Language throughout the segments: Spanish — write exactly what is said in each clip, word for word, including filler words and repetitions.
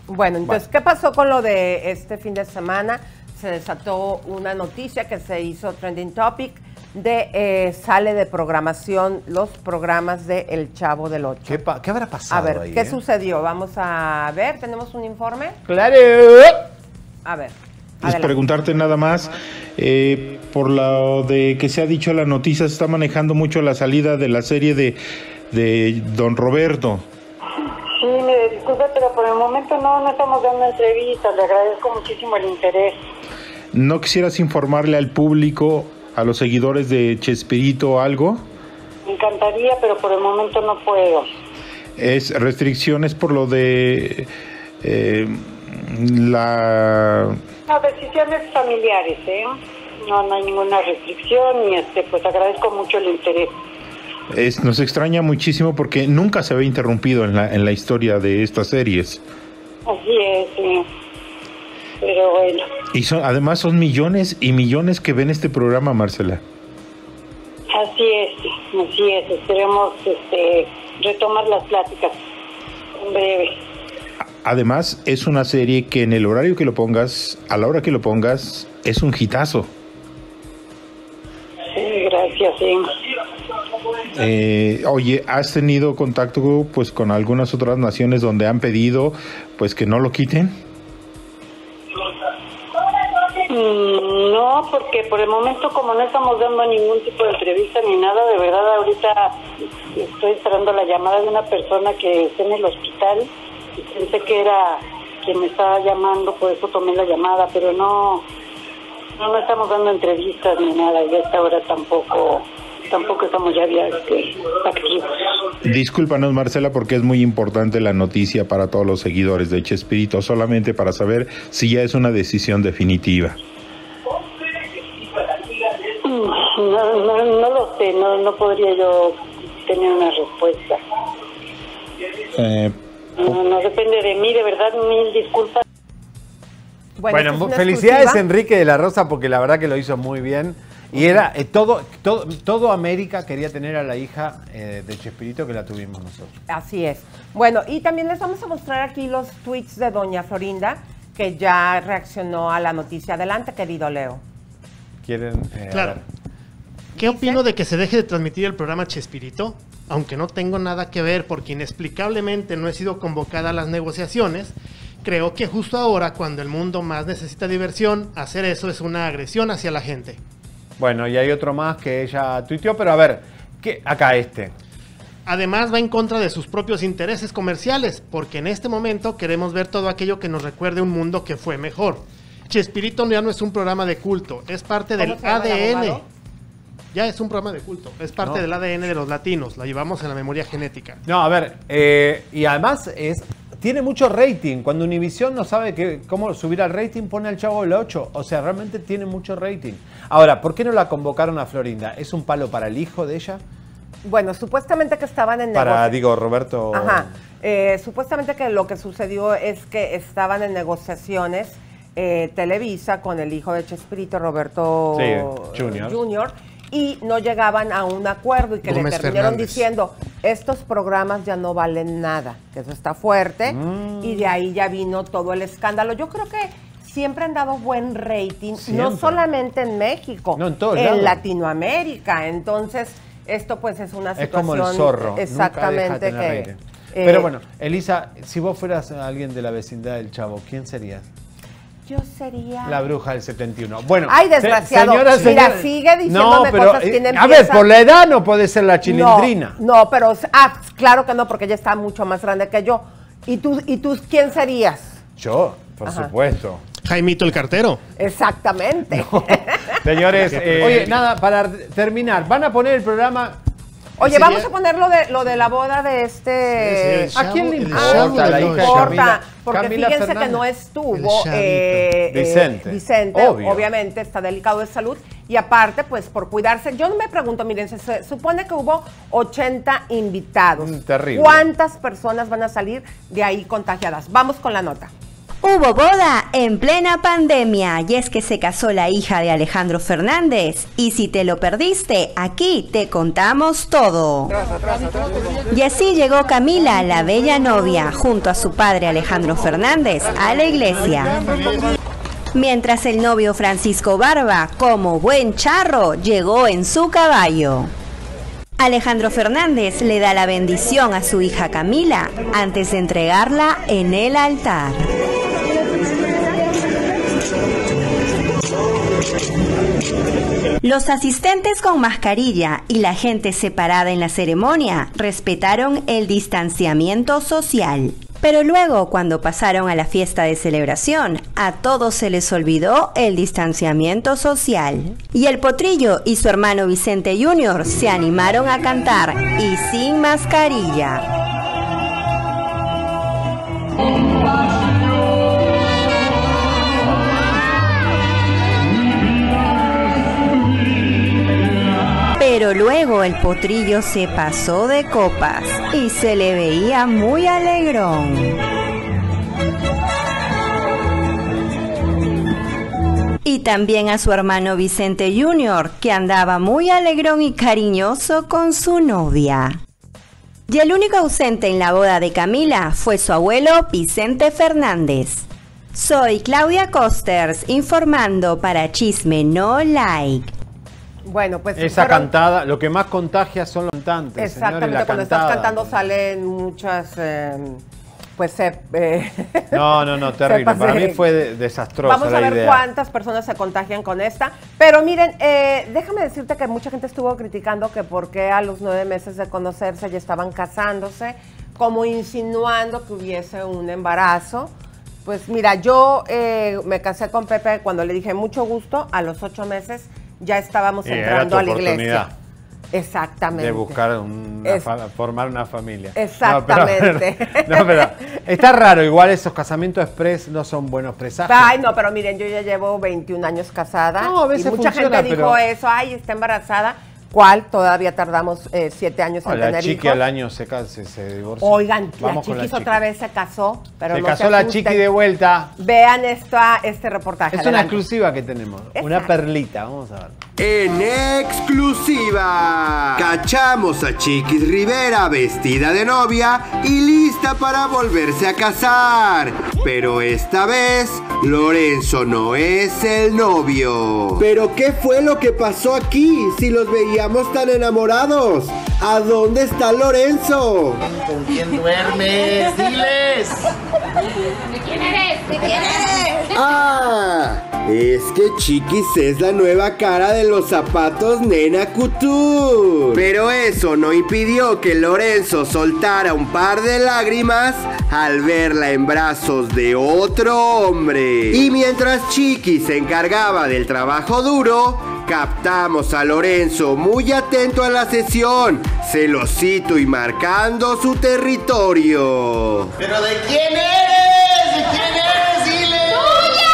Bueno, entonces, Bueno. ¿qué pasó con lo de este fin de semana? Se desató una noticia que se hizo trending topic de eh, sale de programación los programas de El Chavo del Ocho. ¿Qué, pa- qué habrá pasado A ver, ahí, ¿qué eh? sucedió? Vamos a ver, ¿tenemos un informe? ¡Claro! A ver. Es adelante. preguntarte nada más, eh, por lo de que se ha dicho en la noticia, se está manejando mucho la salida de la serie de, de Don Roberto. Sí, me disculpe, pero por el momento no, no estamos dando entrevistas. Le agradezco muchísimo el interés. ¿No quisieras informarle al público, a los seguidores de Chespirito algo? Me encantaría, pero por el momento no puedo. Es restricciones por lo de eh, la... No, decisiones familiares, ¿eh? No, no hay ninguna restricción y este, pues agradezco mucho el interés. Es, nos extraña muchísimo porque nunca se había interrumpido en la, en la historia de estas series. Así es, sí. Pero bueno. Y son, además son millones y millones que ven este programa, Marcela. Así es, así es. Esperemos este, retomar las pláticas en breve. Además, es una serie que en el horario que lo pongas, a la hora que lo pongas, es un hitazo. Sí, gracias, sí. Eh, oye, ¿has tenido contacto pues con algunas otras naciones donde han pedido pues que no lo quiten? Mm, no, porque por el momento como no estamos dando ningún tipo de entrevista ni nada, de verdad ahorita estoy esperando la llamada de una persona que está en el hospital y pensé que era quien me estaba llamando, por eso tomé la llamada, pero no, no, no estamos dando entrevistas ni nada y a esta hora tampoco, tampoco estamos ya este, activos. Discúlpanos, Marcela, porque es muy importante la noticia para todos los seguidores de Chespirito, solamente para saber si ya es una decisión definitiva. No, no, no lo sé, no, no podría yo tener una respuesta. Eh, No, no depende de mí, de verdad, mil disculpas. Bueno, Bueno, esta es una felicidades exclusiva. Enrique de la Rosa porque la verdad que lo hizo muy bien. Y era eh, todo, todo, todo América quería tener a la hija eh, de Chespirito que la tuvimos nosotros. Así es. Bueno, y también les vamos a mostrar aquí los tweets de doña Florinda, que ya reaccionó a la noticia. Adelante, querido Leo. ¿Quieren? eh, Claro. a ver. ¿Qué opino de que se deje de transmitir el programa Chespirito? Aunque no tengo nada que ver porque inexplicablemente no he sido convocada a las negociaciones, creo que justo ahora, cuando el mundo más necesita diversión, hacer eso es una agresión hacia la gente. Bueno, y hay otro más que ella tuiteó, pero a ver, ¿qué? Acá este. Además va en contra de sus propios intereses comerciales, porque en este momento queremos ver todo aquello que nos recuerde un mundo que fue mejor. Chespirito ya no es un programa de culto, es parte del ¿Cómo se llama el A D N. abogado? Ya es un programa de culto, es parte No. del A D N de los latinos, la llevamos en la memoria genética. No, a ver, eh, y además es tiene mucho rating. Cuando Univision no sabe que, cómo subir al rating, pone al Chavo del ocho. O sea, realmente tiene mucho rating. Ahora, ¿por qué no la convocaron a Florinda? ¿Es un palo para el hijo de ella? Bueno, supuestamente que estaban en Para, negocia- digo, Roberto... Ajá. Eh, supuestamente que lo que sucedió es que estaban en negociaciones eh, Televisa con el hijo de Chespirito, Roberto Sí, Junior. Junior, y no llegaban a un acuerdo y que Gómez le terminaron Fernández. diciendo, estos programas ya no valen nada, que eso está fuerte, Mm. y de ahí ya vino todo el escándalo. Yo creo que siempre han dado buen rating, no Siempre. solamente en México, No, en todos en lados. Latinoamérica. Entonces, esto pues es una Es situación... como el zorro. Exactamente. Nunca deja de tener que, rating. eh, Pero bueno, Elisa, si vos fueras alguien de la vecindad del Chavo, ¿quién serías? Yo sería... La bruja del setenta y uno. Bueno, Ay, desgraciado. se- señoras, Mira, señores- sigue diciéndome no, pero, cosas, eh, ¿quién A empieza? ver, por la edad no puede ser la chilindrina. No, no, pero... Ah, claro que no, porque ella está mucho más grande que yo. ¿Y tú, y tú quién serías? Yo, por Ajá. supuesto. Jaimito el cartero. Exactamente. Señores, eh, oye, nada, para terminar, van a poner el programa... Oye, sería- vamos a poner lo de, lo de la boda de este... Sí, sí, el ¿A quién le el importa? chavo La del hija No de ocho. importa, Camila- porque Camila fíjense Fernández. que no El estuvo chavito. eh, eh, Vicente. Vicente, Obvio. obviamente está delicado de salud y aparte, pues por cuidarse, yo no me pregunto, miren, se, se supone que hubo ochenta invitados. Mm, terrible. ¿Cuántas personas van a salir de ahí contagiadas? Vamos con la nota. Hubo boda en plena pandemia y es que se casó la hija de Alejandro Fernández. Y si te lo perdiste, aquí te contamos todo. Y así llegó Camila, la bella novia, junto a su padre Alejandro Fernández, a la iglesia. Mientras el novio Francisco Barba, como buen charro, llegó en su caballo. Alejandro Fernández le da la bendición a su hija Camila antes de entregarla en el altar. Los asistentes con mascarilla y la gente separada en la ceremonia respetaron el distanciamiento social. Pero luego, cuando pasaron a la fiesta de celebración, a todos se les olvidó el distanciamiento social. Y el Potrillo y su hermano Vicente junior se animaron a cantar y sin mascarilla. Pero luego el Potrillo se pasó de copas y se le veía muy alegrón. Y también a su hermano Vicente junior, que andaba muy alegrón y cariñoso con su novia. Y el único ausente en la boda de Camila fue su abuelo Vicente Fernández. Soy Claudia Costers, informando para Chisme No Like. Bueno, pues esa fueron... cantada, lo que más contagia son los cantantes. Exactamente, señores, la cuando cantada. estás cantando salen muchas, eh, pues... Eh, eh, no, no, no, terrible. Para mí fue de, desastroso. Vamos a ver idea. cuántas personas se contagian con esta. Pero miren, eh, déjame decirte que mucha gente estuvo criticando que por qué a los nueve meses de conocerse ya estaban casándose, como insinuando que hubiese un embarazo. Pues mira, yo eh, me casé con Pepe cuando le dije mucho gusto, a los ocho meses ya estábamos Y entrando a la iglesia. Exactamente. De buscar una es, formar una familia. Exactamente. No pero, no, pero está raro, igual esos casamientos express no son buenos presagios. Ay, no, pero miren, yo ya llevo veintiún años casada. No, a veces y mucha funciona, gente dijo pero... eso, ay, está embarazada. ¿Cuál? Todavía tardamos eh, siete años oh, en la tener hijos. La chiqui al año se, se, se divorció. Oigan, Vamos la chiquis la otra vez se casó, pero se no casó se la asusten. chiqui de vuelta. Vean esta, este reportaje. Es adelante. una exclusiva que tenemos, Exacto. una perlita, vamos a ver. En exclusiva, cachamos a Chiquis Rivera vestida de novia y lista para volverse a casar. Pero esta vez, Lorenzo no es el novio. ¿Pero qué fue lo que pasó aquí si los veíamos tan enamorados? ¿A dónde está Lorenzo? ¿Con quién duermes? ¡Diles! ¿De quién eres? ¿De quién eres? Ah, es que Chiquis es la nueva cara de los zapatos Nena Couture. Pero eso no impidió que Lorenzo soltara un par de lágrimas al verla en brazos de otro hombre. Y mientras Chiquis se encargaba del trabajo duro, captamos a Lorenzo muy atento a la sesión, celosito y marcando su territorio. ¿Pero de quién eres? ¿De quién eres? ¡Dile! ¡Tuya!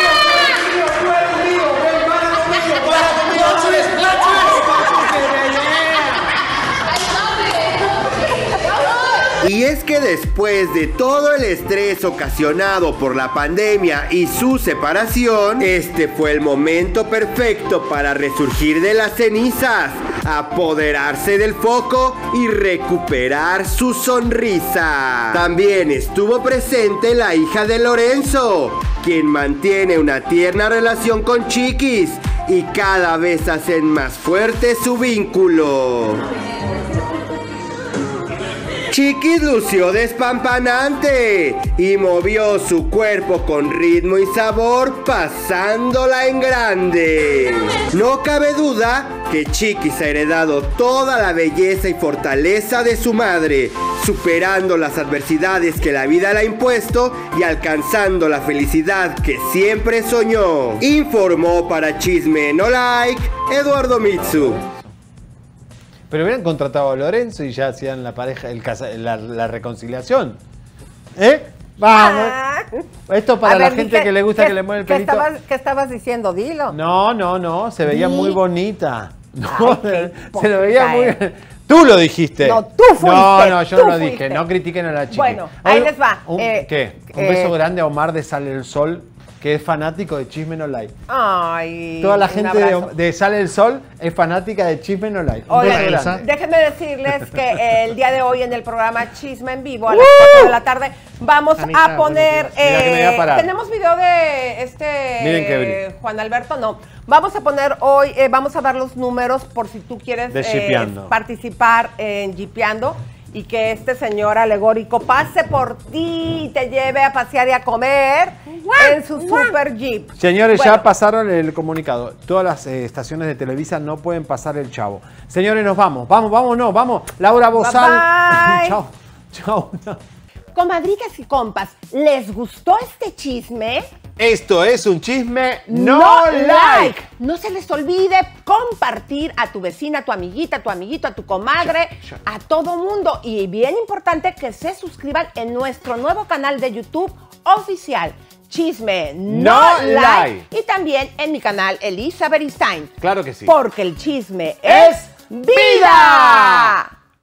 Y es que después de todo el estrés ocasionado por la pandemia y su separación, este fue el momento perfecto para resurgir de las cenizas, apoderarse del foco y recuperar su sonrisa. También estuvo presente la hija de Lorenzo, quien mantiene una tierna relación con Chiquis y cada vez hacen más fuerte su vínculo. Chiquis lució despampanante y movió su cuerpo con ritmo y sabor, pasándola en grande. No cabe duda que Chiquis ha heredado toda la belleza y fortaleza de su madre, superando las adversidades que la vida le ha impuesto y alcanzando la felicidad que siempre soñó. Informó para Chisme No Like, Eduardo Mitsu. Pero hubieran contratado a Lorenzo y ya hacían la pareja, el casa, la, la reconciliación. ¿Eh? Vamos. Ah. Esto para A la ver, gente dije, que le gusta ¿qué, que le mueva el ¿qué pelito. estabas, ¿Qué estabas diciendo? Dilo. No, no, no. Se veía Sí. muy bonita. No, Ay, se lo veía muy... hipócrita, Tú lo dijiste. No, tú fuiste. No, no, yo tú no lo fuiste. dije. No critiquen a la chica. Bueno, ahí les va. Un, Eh, ¿Qué? Un eh, beso grande a Omar de Sale el Sol, que es fanático de Chisme No Like. Ay, Toda la un gente abrazo. de, de Sale el Sol es fanática de Chisme No Like. Un Oigan, beso grande. déjenme decirles que el día de hoy en el programa Chisme en Vivo a las cuatro de la tarde vamos Anita, a poner... buenos días. Mira que me voy a parar. Tenemos video de este Miren qué brillo. Juan Alberto, no. Vamos a poner hoy, eh, vamos a dar los números por si tú quieres De eh, Shipeando. participar en Jipeando y que este señor alegórico pase por ti y te lleve a pasear y a comer en su super jeep. Señores, Bueno, ya pasaron el comunicado. Todas las eh, estaciones de Televisa no pueden pasar el Chavo. Señores, nos vamos. Vamos, vamos, no, vamos. Laura Bozal. Bye, bye. Chao. Chao. Comadritas y compas, ¿les gustó este chisme? Esto es un chisme no, like. No se les olvide compartir a tu vecina, a tu amiguita, a tu amiguito, a tu comadre, a todo mundo. Y bien importante que se suscriban en nuestro nuevo canal de YouTube oficial, Chisme No, No like. Like. Y también en mi canal Elisa Beristain. Claro que sí. Porque el chisme es vida.